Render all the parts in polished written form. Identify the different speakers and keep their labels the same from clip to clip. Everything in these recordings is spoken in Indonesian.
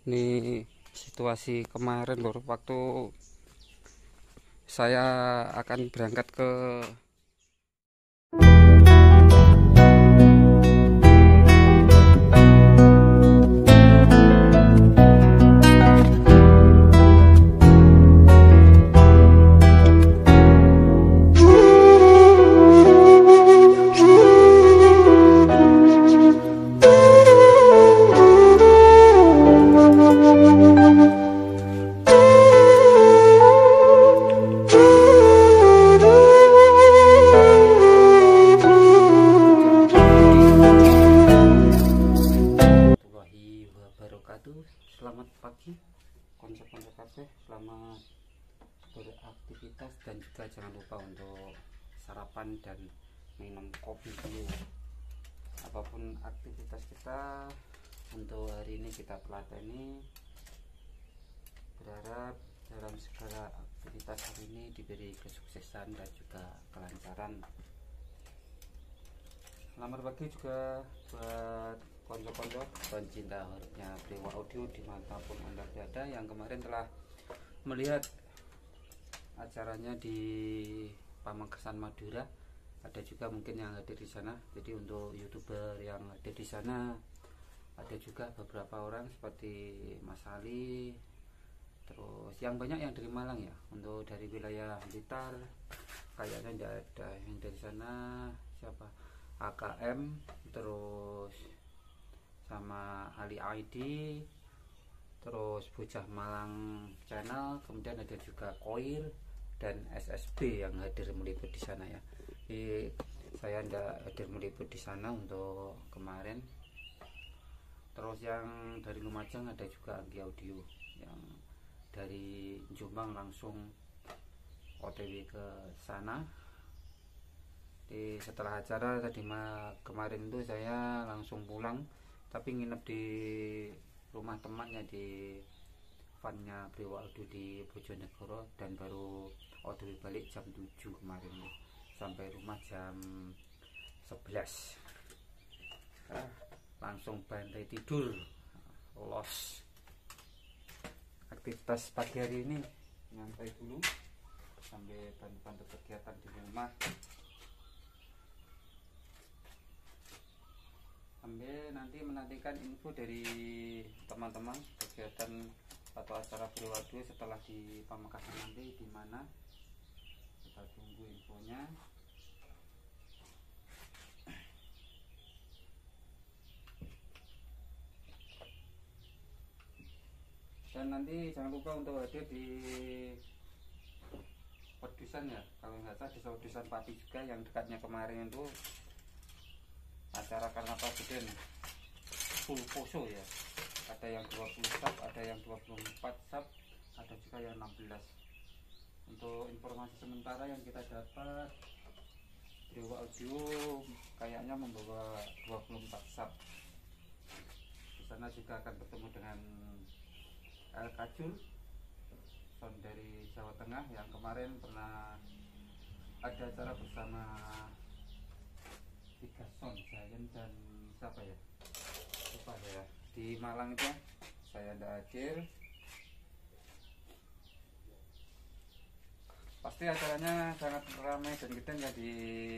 Speaker 1: Ini situasi kemarin lor, waktu saya akan berangkat ke warahmatullahi wabarakatuh. Selamat pagi konco-konco kabeh, selamat beraktivitas dan juga jangan lupa untuk sarapan dan minum kopi dulu. Apapun aktivitas kita untuk hari ini kita teladani, berharap dalam segala aktivitas hari ini diberi kesuksesan dan juga kelancaran. Selamat pagi juga buat konco-konco pencinta horornya Dewa Audio dimanapun Anda berada, yang kemarin telah melihat acaranya di Pamekasan Madura. Ada juga mungkin yang hadir di sana. Jadi untuk YouTuber yang hadir di sana ada juga beberapa orang seperti Mas Ali, terus yang banyak yang dari Malang ya. Untuk dari wilayah Blitar kayaknya tidak ada yang dari sana. Siapa? AKM, terus sama Ali ID, terus Bocah Malang Channel, kemudian ada juga Koir dan SSB yang hadir meliput di sana ya. Jadi saya tidak hadir meliput di sana untuk kemarin. Terus yang dari Lumajang ada juga Anggi Audio, yang dari Jombang langsung OTW ke sana. Jadi setelah acara tadi kemarin itu saya langsung pulang, tapi nginep di rumah temannya di vannya Dewa Audio di Bojonegoro, dan baru OTW balik jam 7 kemarin tuh. Sampai rumah jam 11. Langsung bantai tidur, los. Aktivitas pagi hari ini nyantai dulu sampai bantu-bantu kegiatan di rumah, sambil nanti menantikan info dari teman-teman kegiatan atau acara Dewa Audio setelah di Pamekasan nanti di mana. Kita tunggu infonya. Dan nanti jangan lupa untuk hadir di Pedusan ya, kalau nggak salah di Pedusan Pati juga, yang dekatnya kemarin itu acara Karnaval Geden full poso ya. Ada yang 20 sub, ada yang 24 sub, ada juga yang 16. Untuk informasi sementara yang kita dapat, Dewa Audio kayaknya membawa 24 sub. Di sana juga akan bertemu dengan El Kacul, son dari Jawa Tengah, yang kemarin pernah ada acara bersama tiga son, Giant dan siapa ya, lupa ya, di Malang itu. Saya tidak hadir. Pasti acaranya sangat ramai dan gede ya di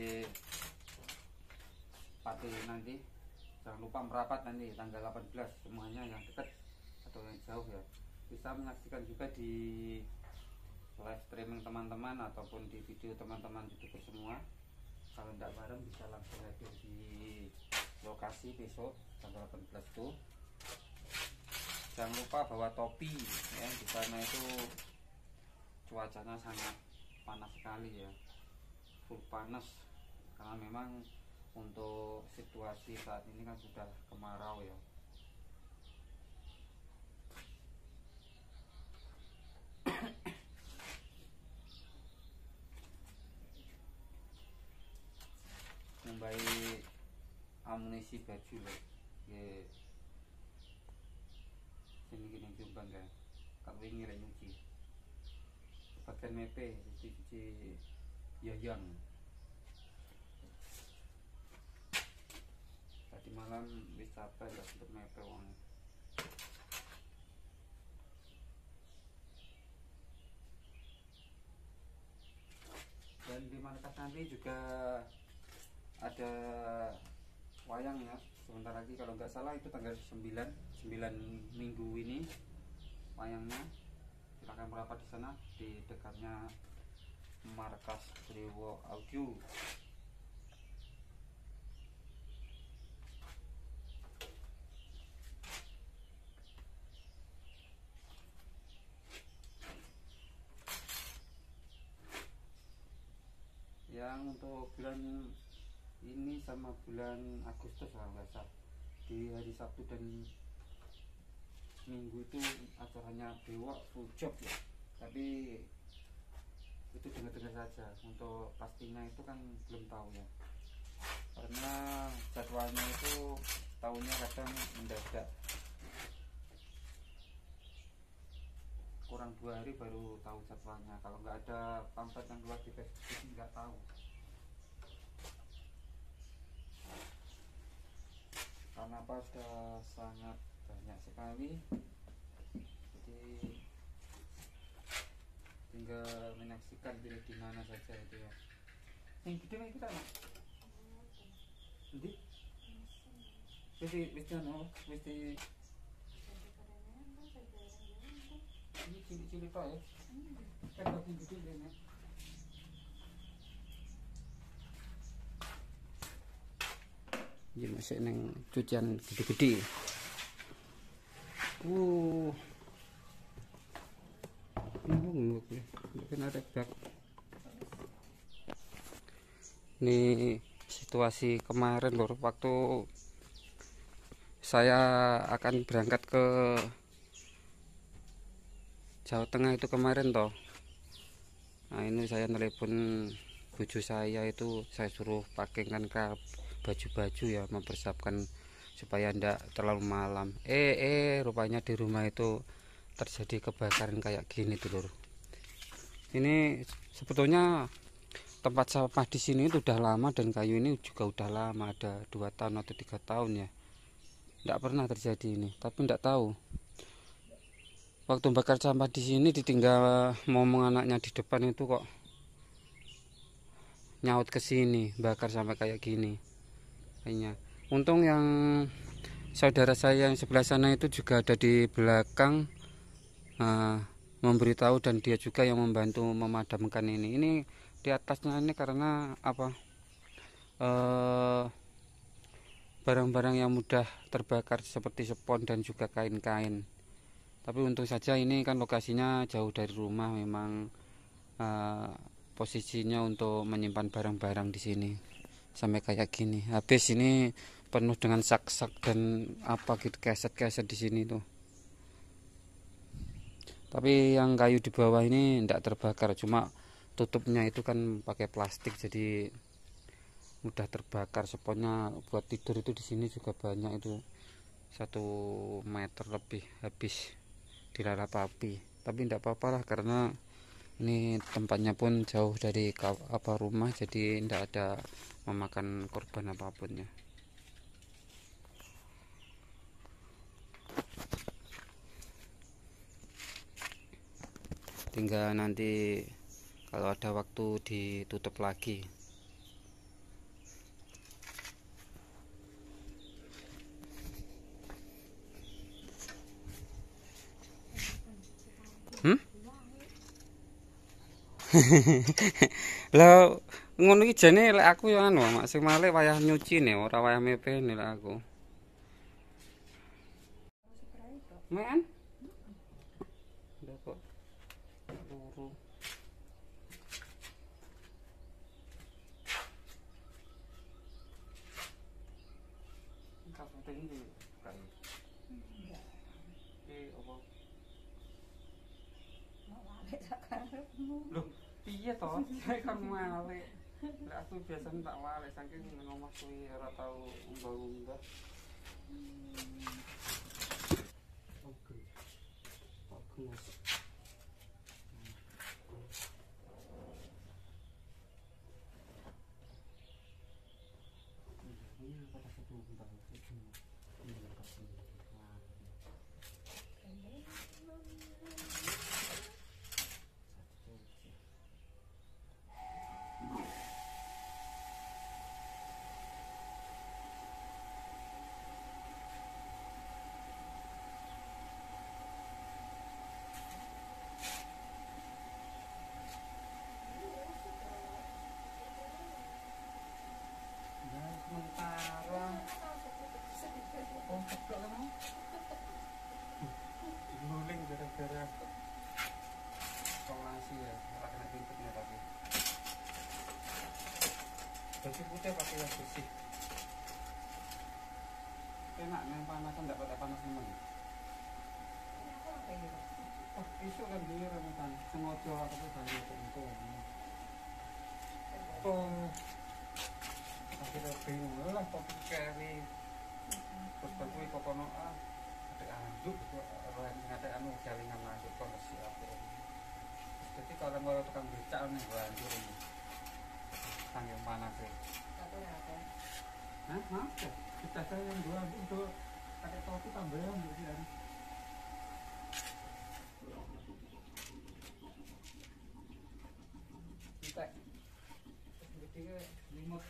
Speaker 1: Pati nanti. Jangan lupa merapat nanti tanggal 18, semuanya yang dekat atau yang jauh ya bisa menyaksikan juga di live streaming teman-teman ataupun di video teman-teman YouTuber semua. Kalau tidak bareng bisa langsung hadir di lokasi besok tanggal 18 itu. Jangan lupa bawa topi ya, di sana itu cuacanya sangat panas sekali ya, full panas, karena memang untuk situasi saat ini kan sudah kemarau ya. Membaik amunisi baju loh ya, sini gini Jombang kan, kalau ingin lagi nyuci bagian mepe cuci yayang. Tadi malam wis capek gak sempet mepe wong. nanti juga ada wayang ya sebentar lagi, kalau nggak salah itu tanggal 9 minggu ini wayangnya. Silahkan merapat di sana, di dekatnya markas Brewo Audio. Yang untuk bulan ini sama bulan Agustus kalau nggak salah, di hari Sabtu dan Minggu itu acaranya Brewo full job ya, tapi itu dengar-dengar saja. Untuk pastinya itu kan belum tahu ya, karena jadwalnya itu tahunya kadang mendadak, kurang 2 hari baru tahu jadwalnya. Kalau nggak ada pamflet yang keluar di Facebook nggak tahu, karena apa, sudah sangat banyak sekali, jadi tinggal menyaksikan pilih di mana saja itu ya. Yang gede nih kita nak nanti wis anu wis di ini cilik-cilik toh ya, kan bagian gede ini. Ini masih neng cucian gede-gede. Ini situasi kemarin lor, waktu saya akan berangkat ke Jawa Tengah itu kemarin toh. Nah ini saya telepon bojo saya, itu saya suruh pakaikan baju-baju ya, mempersiapkan supaya ndak terlalu malam. Rupanya di rumah itu terjadi kebakaran kayak gini tuh lur. Ini sebetulnya tempat sampah di sini itu udah lama, dan kayu ini juga udah lama, ada 2 tahun atau 3 tahun ya. Ndak pernah terjadi ini, tapi ndak tahu. Waktu bakar sampah di sini ditinggal ngomong anaknya di depan itu kok nyaut ke sini, bakar sampai kayak gini. Kayaknya untung yang saudara saya yang sebelah sana itu juga ada di belakang, memberitahu, dan dia juga yang membantu memadamkan ini. Ini di atasnya ini karena apa, barang-barang yang mudah terbakar seperti spon dan juga kain-kain. Tapi untung saja ini kan lokasinya jauh dari rumah, memang posisinya untuk menyimpan barang-barang di sini sampai kayak gini. Habis ini penuh dengan sak-sak dan apa gitu, keset-keset di sini tuh. Tapi yang kayu di bawah ini tidak terbakar, cuma tutupnya itu kan pakai plastik jadi mudah terbakar. Sponnya buat tidur itu di sini juga banyak, itu 1 meter lebih habis dilalap api. Tapi tidak apa-apa lah, karena ini tempatnya pun jauh dari rumah, jadi tidak ada memakan korban apapun ya. Tinggal nanti kalau ada waktu ditutup lagi. Lah ngono iki jane lek aku ya anu, mak sing malih wayah nyucine, ora wayah mepene lek aku. Men? Ndak kok. Loro. Kapan tinggi kan? Apa? Loh, piye to? Saya kan malih. Lek aku biasane tak walek saking nang omah kuwi ora tau umbah-umbah. Oke. Bagus. Ini pada satu umbah itu. Ini kasih. putih pakai yang bersih. Enak yang panas kan dapat panas teman. Oh, isu kan dia remutan sengaja aku tuh tadi itu. Oh, akhirnya bingung lah kok carry. Terus bantu kokono ada anduk ada anu jaringan masuk koneksi apa. Jadi kalau mau tukang becak nih banjir ini. Tanggung panas ya. Hah? Hah? Kita saya yang dua untuk pakai topi tambahan gitu kan. Kita ketika limut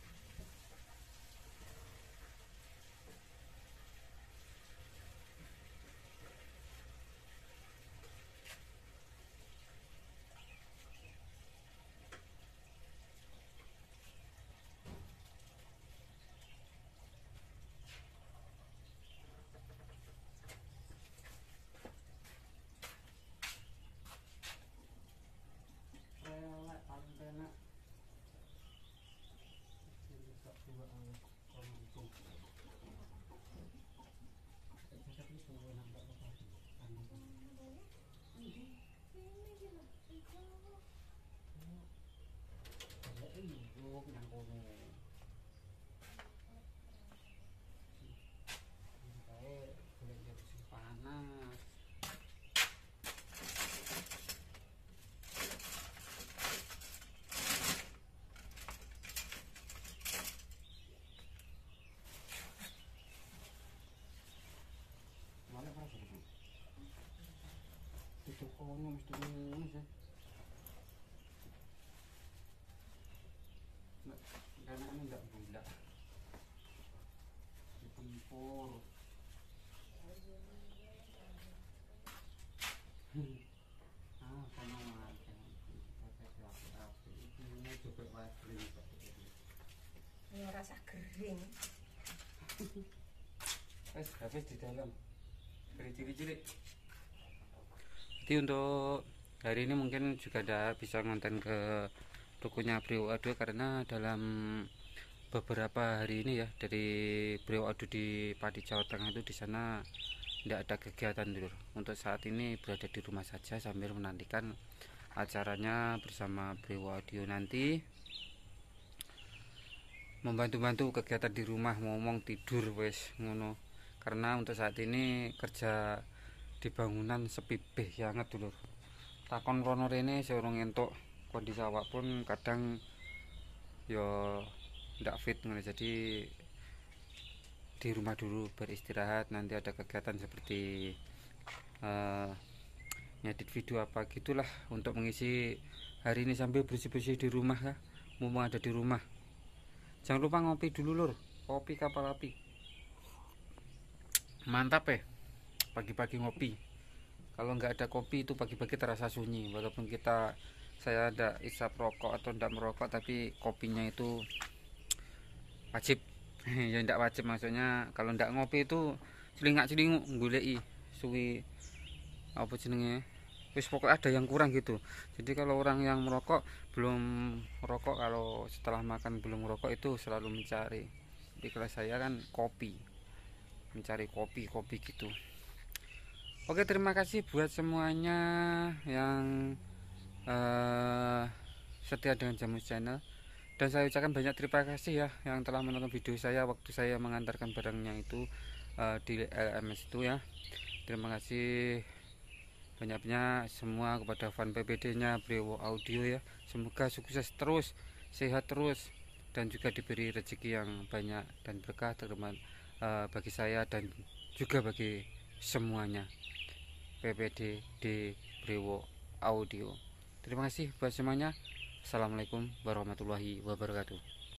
Speaker 1: tokonya mesti ngomong sih. Karena ini enggak bulat. Dipempur. Sama aja. Ini coba wadling.
Speaker 2: Ini rasa kering.
Speaker 1: Habis di dalam. Beri cilik-cilik. Jadi untuk hari ini mungkin juga ada bisa ngonten ke tokonya Brio Ado karena dalam beberapa hari ini ya dari Brio Ado di Pati Jawa Tengah itu di sana tidak ada kegiatan dulu. Untuk saat ini berada di rumah saja sambil menantikan acaranya bersama Brio Ado nanti membantu-bantu kegiatan di rumah, ngomong tidur wes ngono. Karena untuk saat ini kerja di bangunan sepi banget dulu. Takon rono rene seorang entuk kondisi awak pun kadang yo ndak fit ngono. Jadi di rumah dulu beristirahat, nanti ada kegiatan seperti ngedit video apa gitulah untuk mengisi hari ini sambil bersih-bersih di rumah ya. Mumpung ada di rumah. Jangan lupa ngopi dulu lur, kopi kapal api. Mantap ya. Pagi-pagi ngopi. Kalau nggak ada kopi itu pagi-pagi terasa sunyi. Walaupun saya ada isap rokok atau tidak merokok, tapi kopinya itu wajib. Ya tidak wajib maksudnya kalau nggak ngopi itu celingak-celinguk goleki suwi apa jenenge. Wis pokoknya ada yang kurang gitu. Jadi kalau orang yang merokok belum merokok, kalau setelah makan belum merokok itu selalu mencari. Tapi kalau saya kan kopi. Mencari kopi gitu. Oke, terima kasih buat semuanya yang setia dengan Jamus Channel, dan saya ucapkan banyak terima kasih ya yang telah menonton video saya waktu saya mengantarkan barangnya itu di LMS itu ya. Terima kasih banyak-banyak semua kepada fan PPD nya Brio Audio ya. Semoga sukses terus, sehat terus, dan juga diberi rezeki yang banyak dan berkah teman bagi saya dan juga bagi semuanya PPD di Brio Audio. Terima kasih buat semuanya. Assalamualaikum warahmatullahi wabarakatuh.